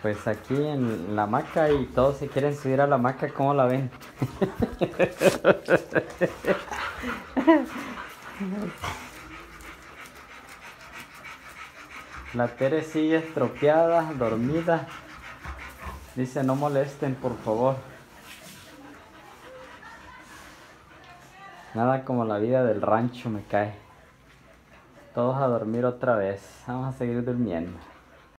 Pues aquí en la hamaca y todos se quieren subir a la hamaca, ¿cómo la ven? La Tere sigue estropeada, dormida. Dice no molesten, por favor. Nada como la vida del rancho me cae. Todos a dormir otra vez. Vamos a seguir durmiendo.